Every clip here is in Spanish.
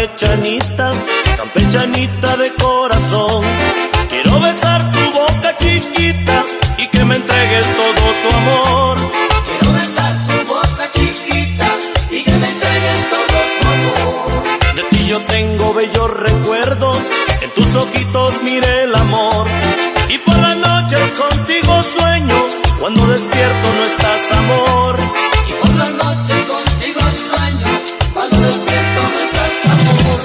campechanita de corazón. Quiero besar tu boca chiquita y que me entregues todo tu amor. Quiero besar tu boca chiquita y que me entregues todo tu amor. De ti yo tengo bellos recuerdos, en tus ojitos miré el amor. Y por las noches contigo sueño, cuando despierto no estás, amor. Y por las noches contigo sueño, cuando despierto no estás, amor.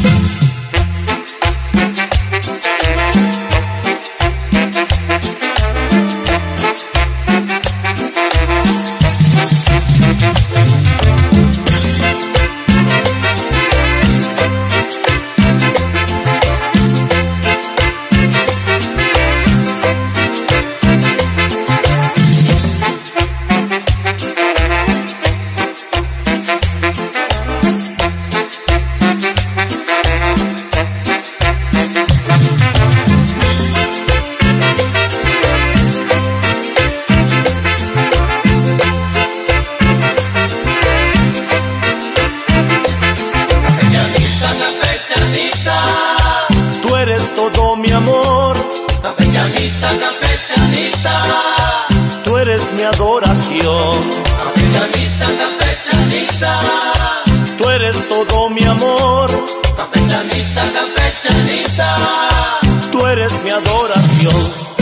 Tú eres todo mi amor, Campechanita, campechanita, tú eres mi adoración. campechanita, campechanita, Tú eres todo mi amor, campechanita, campechanita. tú eres mi adoración.